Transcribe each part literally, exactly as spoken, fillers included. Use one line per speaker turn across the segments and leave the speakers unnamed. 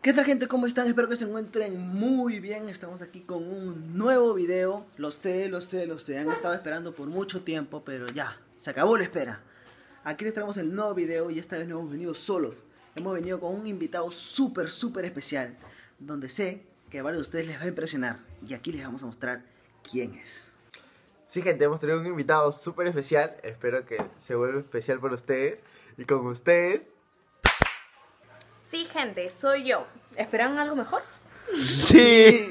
¿Qué tal, gente? ¿Cómo están? Espero que se encuentren muy bien. Estamos aquí con un nuevo video. Lo sé, lo sé, lo sé. Han estado esperando por mucho tiempo, pero ya, se acabó la espera. Aquí les traemos el nuevo video y esta vez no hemos venido solos. Hemos venido con un invitado súper, súper especial, donde sé que a varios de ustedes les va a impresionar. Y aquí les vamos a mostrar quién es.
Sí, gente, hemos tenido un invitado súper especial. Espero que se vuelva especial para ustedes. Y con ustedes...
Sí, gente, soy yo. ¿Esperan algo mejor?
¡Sí!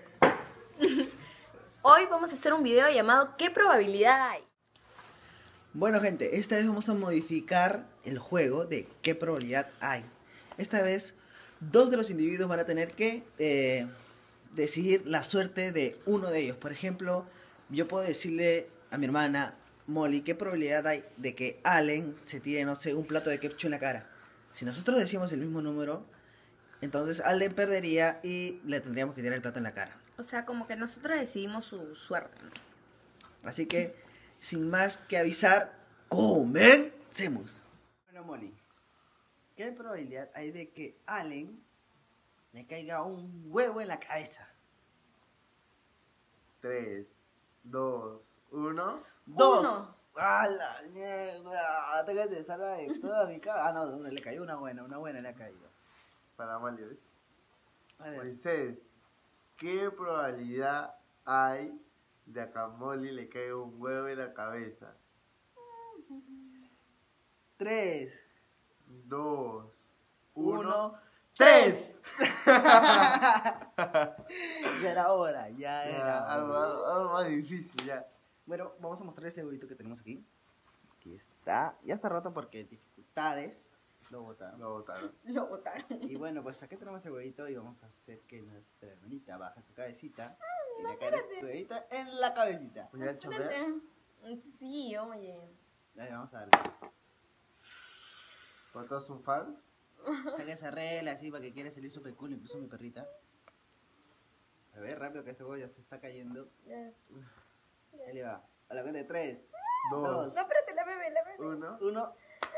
Hoy vamos a hacer un video llamado ¿Qué probabilidad hay?
Bueno, gente, esta vez vamos a modificar el juego de qué probabilidad hay. Esta vez, dos de los individuos van a tener que eh, decidir la suerte de uno de ellos. Por ejemplo, yo puedo decirle a mi hermana Molly qué probabilidad hay de que Allen se tire, no sé, un plato de ketchup en la cara. Si nosotros decimos el mismo número, entonces Allen perdería y le tendríamos que tirar el plato en la cara.
O sea, como que nosotros decidimos su suerte, ¿no?
Así que, sin más que avisar, comencemos. Bueno, Molly, ¿qué probabilidad hay de que Allen le caiga un huevo en la cabeza?
tres, dos, uno...
¡Dos!
Uno.
¡A la mierda! Tengo que se salva de toda mi cara. Ah, no, una, le cayó una buena, una buena le ha caído.
Para Malios.
A ver,
Moisés, ¿qué probabilidad hay de que a Molly le caiga un huevo en la cabeza?
tres,
dos,
uno,
uno...
tres. Ya era hora, ya era
Ya, algo,
hora.
algo- algo más difícil ya.
Bueno, vamos a mostrar ese huevito que tenemos aquí. Aquí está. Ya está roto porque dificultades lo botaron.
Lo botaron.
Lo botaron.
Y bueno, pues aquí tenemos el huevito y vamos a hacer que nuestra hermanita baje su cabecita y le cae este huevito en la cabecita.
Voy a chover.
Sí, oye.
Dale, vamos a darle.
¿Por todos son fans?
Saca esa regla así para que quiera salir super cool, incluso mi perrita. A ver, rápido que este huevo ya se está cayendo. Ahí le va. A la cuenta de tres,
Dos,
dos,
No, espérate, la bebé, la bebé.
uno...
uno.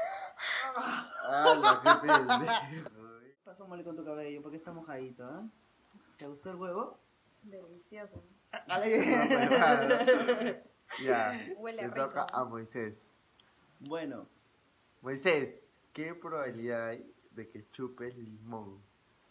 ¡Hala, qué pendejo!
¿Qué pasó, Molly, con tu cabello? ¿Por qué está mojadito, eh? ¿Te gustó el huevo?
Delicioso.
Ya,
Huele
le
rico.
toca a Moisés.
Bueno,
Moisés, ¿qué probabilidad hay de que chupes limón?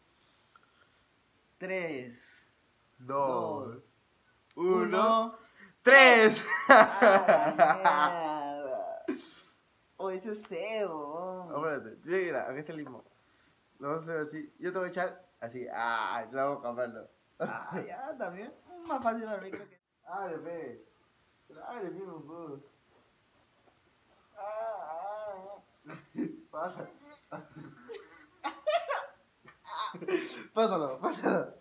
tres,
Dos,
dos,
uno,
uno.
tres.
¡A la mierda! Oh, eso es feo.
Espérate, mira, aquí está el limón. Lo vamos a hacer así. Yo te voy a echar así. Ah, la vamos a cambiarlo.
Ah, ya, también. Más fácil para mí, creo que.
Abre, pe. Pero abre bien un poco.
Ah,
Pasa. Pásalo, pásalo.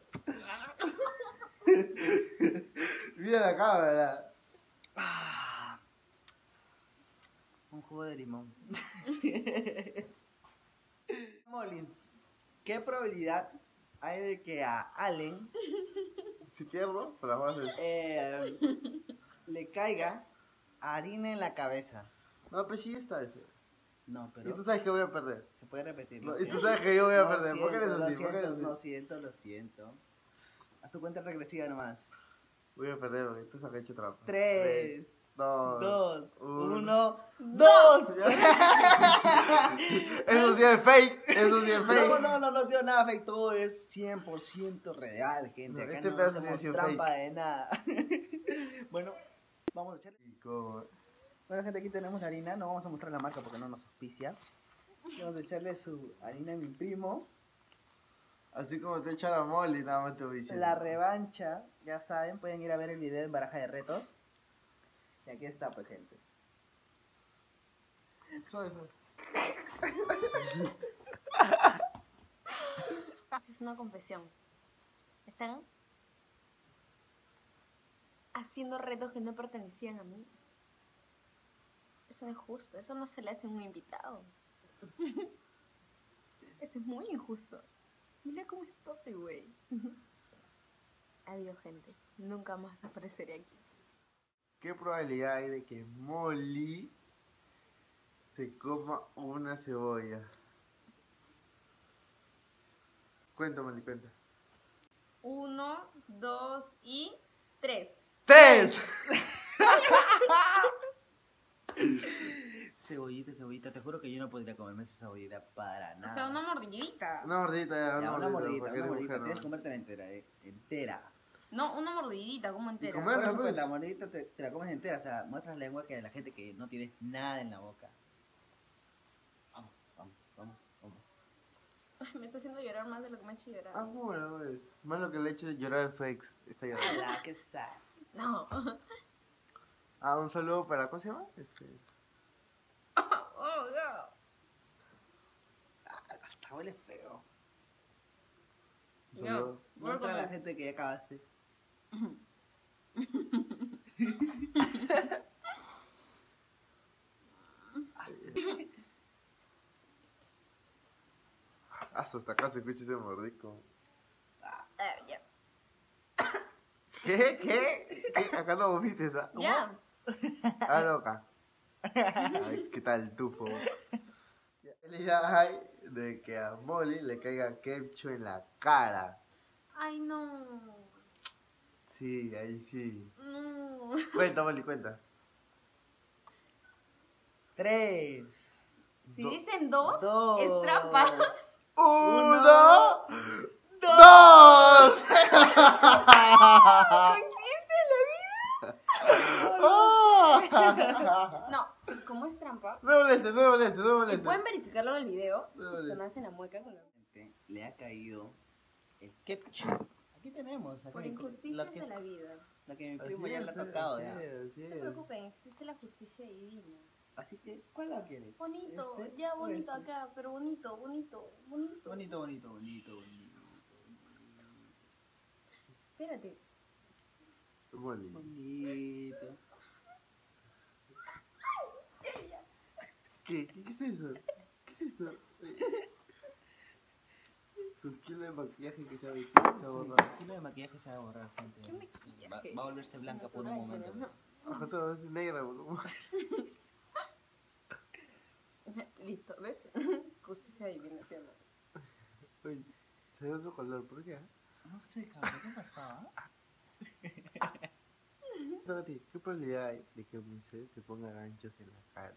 Mira la cámara.
ah. Un jugo de limón. Molly, ¿qué probabilidad hay de que a Allen
Si pierdo, pues la vas a hacer.
eh, le caiga harina en la cabeza?
No, pues sí está ese.
No,
Y
pero
tú sabes que voy a perder.
se puede repetir.
No,
Lo
y tú
siento.
sabes que yo voy a
Lo
perder. ¿Por qué eres
siento,
así?
Lo
¿Por qué eres
siento, lo
así?
siento, lo siento. Haz tu cuenta regresiva nomás.
Voy a perder, porque tú sabes que he hecho trampa.
Tres,
dos,
dos,
uno.
uno, dos.
Eso sí es fake. Eso sí es fake.
No, no, no, no ha sido nada fake, todo es cien por ciento real, gente.
No,
Acá
este
no
pedazo sí ha
hacemos
sido
trampa
fake.
de nada. Bueno, vamos a echarle.
Y como-
Bueno, gente, aquí tenemos la harina. No vamos a mostrar la marca porque no nos auspicia. Vamos a echarle su harina a mi primo.
Así como te echa la mole, nada más te voy diciendo.
La revancha, ya saben, pueden ir a ver el video en Baraja de Retos. Y aquí está, pues, gente.
Eso, eso.
Esta es una confesión. Están haciendo retos que no pertenecían a mí. Eso no es justo. Eso no se le hace a un invitado. Eso es muy injusto. Mira cómo estoy, güey. Adiós, gente. Nunca más apareceré aquí.
¿Qué probabilidad hay de que Molly se coma una cebolla? Cuenta, Mali, cuenta.
Uno, dos y tres.
¡Tres!
Cebollita, cebollita. Te juro que yo no podría comerme esa cebollita para nada.
O sea, una mordidita.
Una mordidita, ya,
Ya,
una,
una
mordidita.
mordidita,
porque
una
eres
mordidita.
mujer,
Tienes
¿no?
que comértela entera, eh. Entera.
No, una mordidita, como entera.
comer-
Por eso,
pues.
pues, la mordidita te, te la comes entera. O sea, muestras la lengua que la gente que no tiene nada en la boca. Vamos, vamos, vamos, vamos.
Ay, me está haciendo llorar más de lo que me ha hecho llorar.
Ah, bueno, pues. Más lo que le he hecho llorar a su ex. Está llorando.
¡Hala, qué sad!
No.
Ah, un saludo para. ¿Cómo se llama? Este.
Oh, no.
Ah, hasta huele feo.
Un
Ya.
saludo.
Voy a
Muestra a la
comer.
gente que ya acabaste. Ah, su-
Hasta acá se escucha ese mordisco.
Ah, ya.
¿Qué? ¿Qué? ¿Qué? Acá no vomites, ¿ah?
Ya.
Ah, loca. Ay, ¿qué tal, tufo? Ya, ya hay de que a Molly le caiga ketchup en la cara.
Ay, no.
Sí, ahí sí.
No.
Cuenta, Molly, cuenta.
Tres.
Si
Do-
dicen dos,
Dos.
es trampa.
Uno,
Uno,
dos.
¿Coincidencia de la vida? No, como es trampa.
No molestes, no molestes, no
Y
molestes.
pueden verificarlo en el video.
No, vale.
Cuando hacen la mueca con la...
Le ha caído el ketchup. Aquí tenemos. Aquí
Por
mi-
injusticias
lo que,
de la vida.
lo que mi
Así
primo ya
es,
le ha
así
tocado
es,
ya.
así
No
es.
se preocupen, existe la justicia divina.
Así que, ¿cuál la quieres?
Bonito,
¿Este
ya
o
bonito
este?
acá, pero bonito, bonito, bonito.
Bonito, bonito, bonito, bonito.
Espérate.
Molly.
Bonito.
¿Qué? ¿Qué, qué es eso? ¿Qué es eso? Su kilo de maquillaje que se ha metido, se ha
Su
borrado.
kilo de maquillaje se va a borrar, gente.
¿Qué maquillaje?
Va, va a volverse blanca por un
Natural,
momento.
pero
Ajá, todo es negra, boludo.
no. Listo, ¿ves? Justicia divina, ¿sí o no?
Oye, se ve otro color, ¿por qué?
No sé, cabrón, ¿qué pasaba?
Tati, ¿qué probabilidad hay de que Moisés se ponga ganchos en la cara?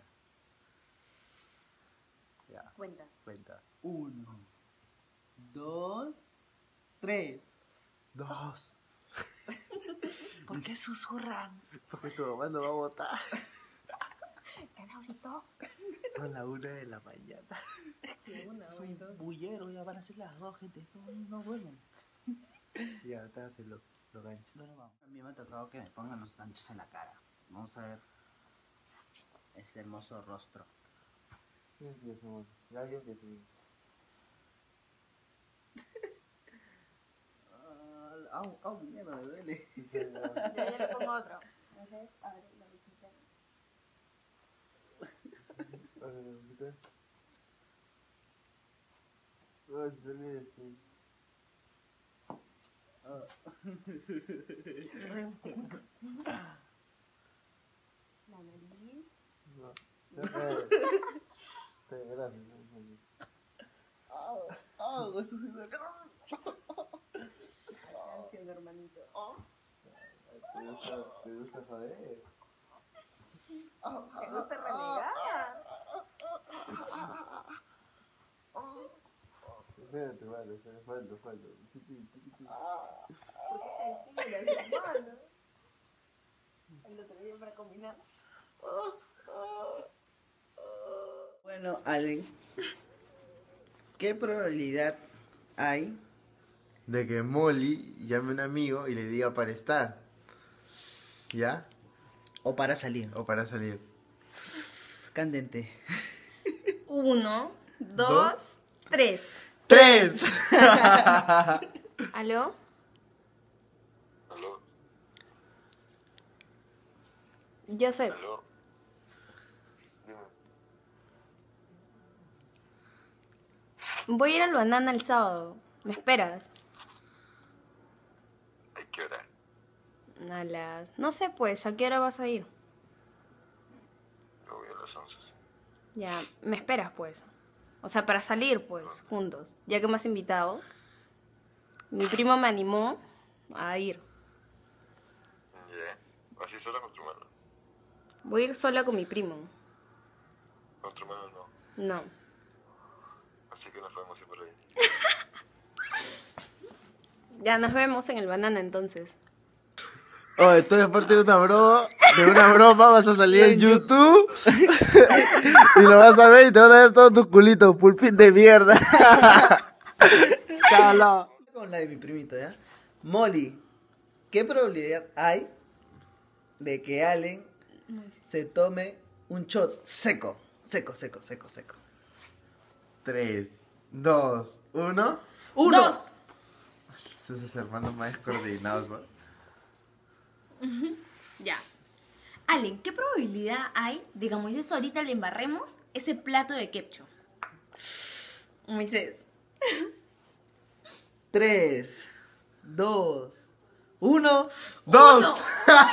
Ya,
Cuenta.
cuenta.
Uno, dos, tres.
Dos.
¿Por qué susurran?
Porque tu mamá no va a votar.
¿Ya no gritó?
Son las una de la mañana.
Sí, una,
Es
güey,
un
dos.
bullero, ya van a ser las dos, gente. Estos no duermen.
Ya, te hace los lo ganchos.
Bueno, vamos. A mí me ha tocado que me pongan los ganchos en la cara. Vamos a ver este hermoso rostro.
¿Qué es eso? Ya, yo que sí.
Ah, au, au, mierda, me duele.
Ya, ya le pongo otro. Entonces, abre la boquita.
Oh, se sale este.
Ah.
Problemas técnicos. La nariz.
No. Eh, te- Gracias. gracias.
Au, au, eso sí duele.
Canción, hermanito.
¿Te gusta, te gusta joder?
Au,
¿Te gusta renegar?
Espérate, vale, espérate, falta, falta. Chiqui, chiqui, chiqui.
¿Por qué calculas, hermano? El otro día para combinar.
Bueno, Allen, ¿qué probabilidad hay?
De que Molly llame a un amigo y le diga para estar. ¿Ya?
O para salir.
O para salir.
Candente.
Uno, dos,
Dos.
tres.
¡Tres!
¿Aló?
Aló,
Yo sé.
aló. Dime,
Voy a ir al banana el sábado. ¿Me esperas?
¿a qué hora?
A las... No sé, pues, ¿a qué hora vas a ir?
Yo voy a las once.
Ya, me esperas, pues. O sea, para salir, pues, juntos. Ya que me has invitado. Mi primo me animó a ir.
Ya. Así sola con tu hermano.
Voy a ir sola con mi primo.
Con tu hermano no.
No.
Así que nos podemos ir por ahí.
Ya nos vemos en el banana entonces.
Oh, esto es parte de una broma. De una broma vas a salir en YouTube. Y lo vas a ver y te van a ver todos tus culitos, pulpín de mierda. Chala.
Con la de mi primito, ¿ya? Molly, ¿qué probabilidad hay de que Allen se tome un shot seco? Seco, seco, seco, seco.
tres, dos, uno.
¡Uno!
Dos.
Esos hermanos más descoordinados, ¿no?
Ya. Allen, ¿qué probabilidad hay de que a Moisés ahorita le embarremos ese plato de ketchup? Moisés.
Tres, dos, uno.
¡Dos!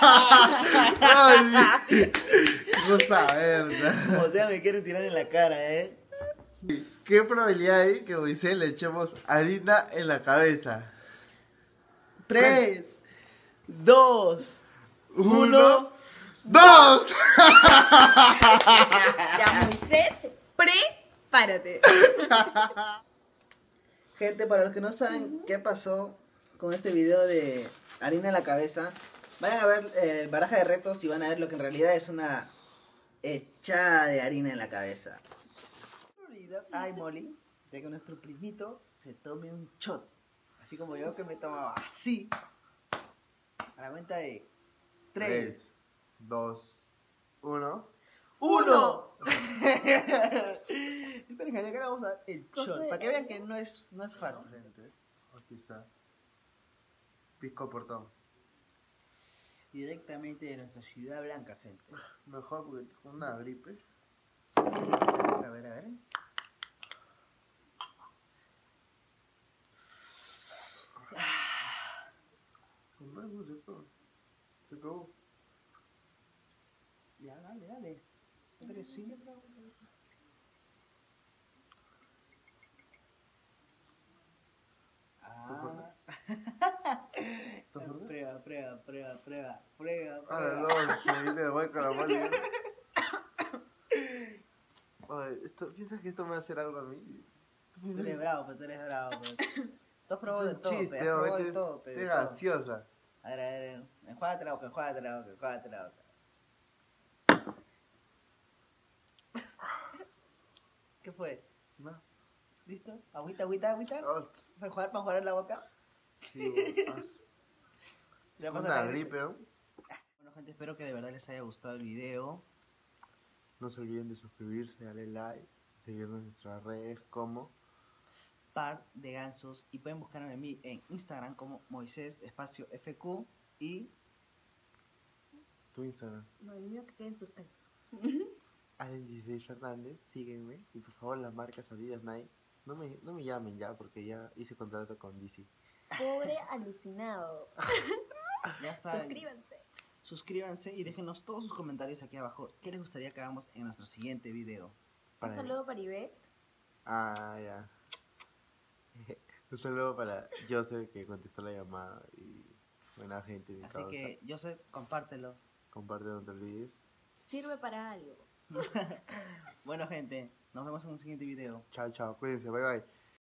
¡Ay! ¡Qué cosa verga!
O sea, me quieren tirar en la cara, ¿eh?
¿Qué probabilidad hay que a Moisés le echemos harina en la cabeza?
Tres, dos,
Uno.
uno.
¡Dos!
Ya, Moisés, prepárate.
Gente, para los que no saben qué pasó con este video de harina en la cabeza, vayan a ver eh, baraja de retos y van a ver lo que en realidad es una echada de harina en la cabeza. Ay, Molly, de que nuestro primito se tome un shot, así como yo que me tomaba así, a la cuenta de tres,
Tres, dos, uno.
uno. Esperen, que acá le vamos a dar el
Cosa
shot,
de-
para que vean que no es, no es fácil.
Frente. Aquí está. Pisco portón.
Directamente de nuestra ciudad blanca, gente.
Mejor porque tengo una gripe.
A ver, a ver.
No hay música. Se acabó.
Ya, dale, dale. Tres, sí. Ah.
¿Estás fuerte?
Prueba, prueba, prueba, prueba, prueba,
Ah,
prueba.
no, me vine de voy con la mano. Ay, esto, ¿piensas que esto me va a hacer algo a mí? ¿Tú
Tú
piensas
eres
que-
bravo, pero tú eres bravo. Pues. Tú has probado
Es
de
un
todo,
chiste,
pe, has
¿no?
probado de
Este-
todo, pe, de
este
todo.
gaseosa.
A ver, a ver, enjuágate la boca, enjuágate la boca, enjuágate la boca. ¿Qué fue?
No.
¿Listo? ¿Agüita, agüita, agüita?
Oh, tss,
¿Para enjuagar, para enjuagar la boca?
sí, bueno, ah,
Ya
con
pasa
una
la gripe.
gripe, ¿no?
Bueno, gente, espero que de verdad les haya gustado el video.
No se olviden de suscribirse, darle like, seguirnos en nuestras redes como
Par de gansos. Y pueden buscarme a mí en Instagram como Moisés espacio F Q. Y
tu Instagram.
No, el mío que quede en suspenso.
Allen dieciséis Fernández, síguenme. Y por favor, las marcas Adidas, Nike, no me, no me llamen ya porque ya hice contrato con D C.
Pobre alucinado.
ya saben.
Suscríbanse.
Suscríbanse y déjenos todos sus comentarios aquí abajo. ¿Qué les gustaría que hagamos en nuestro siguiente video?
Un saludo para Ivette.
Ah, ya. Un saludo para Joseph que contestó la llamada y buena gente. mi
Así
causa.
que, Joseph, compártelo.
Comparte, no te olvides.
Sirve para algo.
Bueno, gente, nos vemos en un siguiente video.
Chao, chao. Cuídense. Bye, bye.